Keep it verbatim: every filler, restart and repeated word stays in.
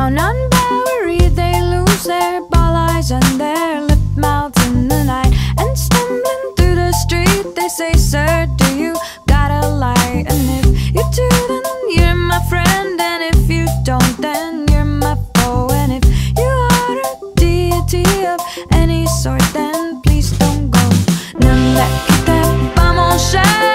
Down on Bowery they lose their ball eyes and their lip mouths in the night. And stumbling through the street they say, sir, do you got a light? And if you do, then you're my friend, and if you don't, then you're my foe. And if you are a deity of any sort, then please don't go. None that que te va mon cher.